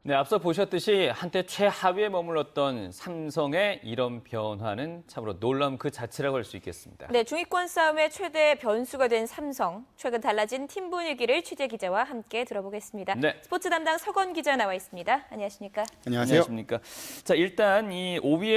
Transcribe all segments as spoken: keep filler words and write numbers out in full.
네, 앞서 보셨듯이 한때 최하위에 머물렀던 삼성의 이런 변화는 참으로 놀라움 그 자체라고 할 수 있겠습니다. 네, 중위권 싸움의 최대 변수가 된 삼성. 최근 달라진 팀 분위기를 취재 기자와 함께 들어보겠습니다. 네. 스포츠 담당 서건 기자 나와 있습니다. 안녕하십니까? 안녕하세요. 안녕하십니까? 자, 일단 이 오 위에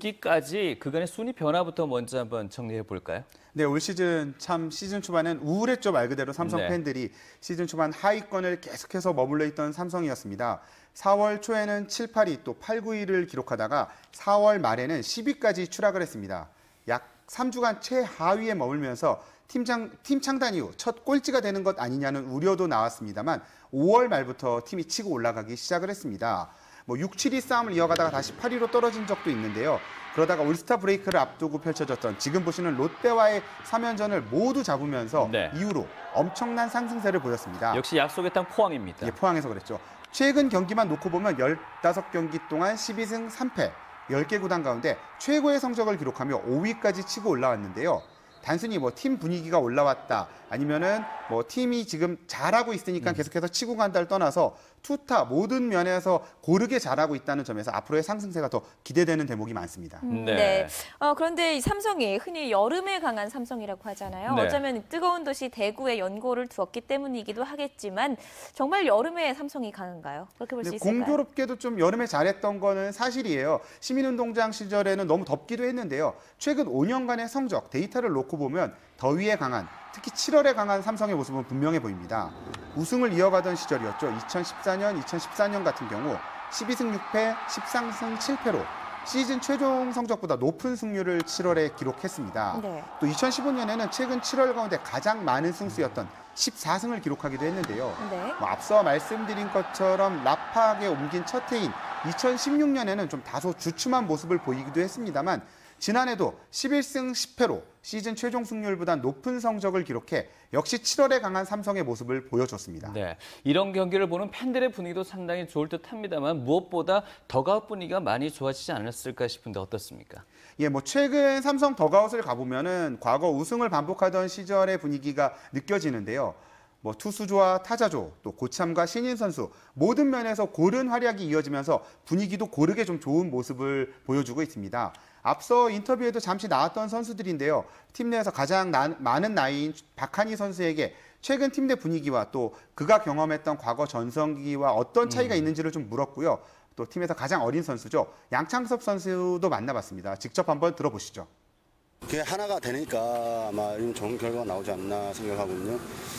오르기까지 그간의 순위 변화부터 먼저 한번 정리해 볼까요? 네, 올 시즌 참 시즌 초반엔 우울했죠. 말 그대로 삼성 네. 팬들이 시즌 초반 하위권을 계속해서 머물러 있던 삼성이었습니다. 사월 초에는 칠, 팔 위 또 팔, 구 위를 기록하다가 사월 말에는 십 위까지 추락을 했습니다. 약 삼 주간 최하위에 머물면서 팀장, 팀 창단 이후 첫 꼴찌가 되는 것 아니냐는 우려도 나왔습니다만 오월 말부터 팀이 치고 올라가기 시작을 했습니다. 뭐 육, 칠 위 싸움을 이어가다가 다시 팔 위로 떨어진 적도 있는데요. 그러다가 올스타 브레이크를 앞두고 펼쳐졌던 지금 보시는 롯데와의 삼 연전을 모두 잡으면서 네. 이후로 엄청난 상승세를 보였습니다. 역시 약속의 땅 포항입니다. 예, 포항에서 그랬죠. 최근 경기만 놓고 보면 십오 경기 동안 십이 승 삼 패, 열 개 구단 가운데 최고의 성적을 기록하며 오 위까지 치고 올라왔는데요. 단순히 뭐 팀 분위기가 올라왔다 아니면은 뭐 팀이 지금 잘하고 있으니까 음. 계속해서 치고 간다를 떠나서 투타 모든 면에서 고르게 잘하고 있다는 점에서 앞으로의 상승세가 더 기대되는 대목이 많습니다. 음, 네. 네. 어, 그런데 이 삼성이 흔히 여름에 강한 삼성이라고 하잖아요. 네. 어쩌면 뜨거운 도시 대구에 연고를 두었기 때문이기도 하겠지만 정말 여름에 삼성이 강한가요? 그렇게 볼 수 근데 있을까요? 공교롭게도 좀 여름에 잘했던 거는 사실이에요. 시민운동장 시절에는 너무 덥기도 했는데요. 최근 오 년간의 성적, 데이터를 놓고 보면 더위에 강한, 특히 칠월에 강한 삼성의 모습은 분명해 보입니다. 우승을 이어가던 시절이었죠. 이천십사 년, 이천십사 년 같은 경우 십이 승 육 패, 십삼 승 칠 패로 시즌 최종 성적보다 높은 승률을 칠월에 기록했습니다. 네. 또 이천십오 년에는 최근 칠월 가운데 가장 많은 승수였던 십사 승을 기록하기도 했는데요. 네. 뭐 앞서 말씀드린 것처럼 라팍에 옮긴 첫 해인 이천십육 년에는 좀 다소 주춤한 모습을 보이기도 했습니다만 지난해도 십일 승 십 패로 시즌 최종 승률보다 높은 성적을 기록해 역시 칠월에 강한 삼성의 모습을 보여줬습니다. 네, 이런 경기를 보는 팬들의 분위기도 상당히 좋을 듯합니다만 무엇보다 더가웃 분위기가 많이 좋아지지 않았을까 싶은데 어떻습니까? 예, 뭐 최근 삼성 더가웃을 가보면은 과거 우승을 반복하던 시절의 분위기가 느껴지는데요. 뭐 투수조와 타자조, 또 고참과 신인 선수 모든 면에서 고른 활약이 이어지면서 분위기도 고르게 좀 좋은 모습을 보여주고 있습니다. 앞서 인터뷰에도 잠시 나왔던 선수들인데요. 팀 내에서 가장 나, 많은 나이인 박한희 선수에게 최근 팀 내 분위기와 또 그가 경험했던 과거 전성기와 어떤 차이가 음. 있는지를 좀 물었고요. 또 팀에서 가장 어린 선수죠. 양창섭 선수도 만나봤습니다. 직접 한번 들어보시죠. 그게 하나가 되니까 아마 이런 좋은 결과가 나오지 않나 생각하거든요.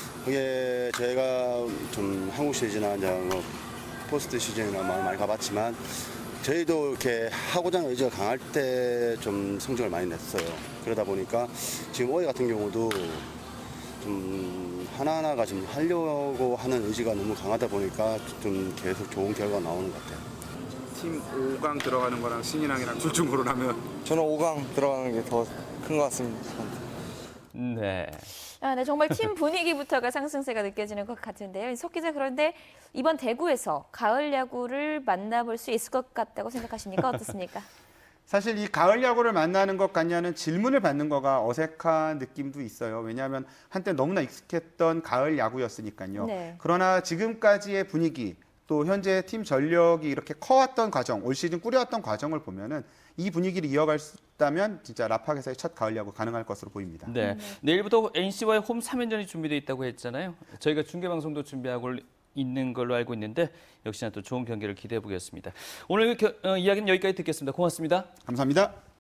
그게 저희가 좀 한국 시리즈나 이제 뭐 포스트 시즌이나 많이 가봤지만 저희도 이렇게 하고자 하는 의지가 강할 때 좀 성적을 많이 냈어요. 그러다 보니까 지금 올해 같은 경우도 좀 하나하나가 좀 하려고 하는 의지가 너무 강하다 보니까 좀 계속 좋은 결과가 나오는 것 같아요. 팀 오 강 들어가는 거랑 신인왕이랑 둘 중 고르라면 저는 오 강 들어가는 게 더 큰 것 같습니다. 네. 아, 네, 정말 팀 분위기부터가 상승세가 느껴지는 것 같은데요. 석 기자, 그런데 이번 대구에서 가을 야구를 만나볼 수 있을 것 같다고 생각하십니까? 어떻습니까? 사실 이 가을 야구를 만나는 것 같냐는 질문을 받는 거가 어색한 느낌도 있어요. 왜냐하면 한때 너무나 익숙했던 가을 야구였으니까요. 네. 그러나 지금까지의 분위기, 또 현재 팀 전력이 이렇게 커왔던 과정, 올 시즌 꾸려왔던 과정을 보면은 이 분위기를 이어갈 수 있다면 진짜 라팍에서의 첫 가을 야구 가능할 것으로 보입니다. 네. 내일부터 엔씨와의 홈 삼 연전이 준비되어 있다고 했잖아요. 저희가 중계방송도 준비하고 있는 걸로 알고 있는데 역시나 또 좋은 경기를 기대해 보겠습니다. 오늘 겨, 어, 이야기는 여기까지 듣겠습니다. 고맙습니다. 감사합니다.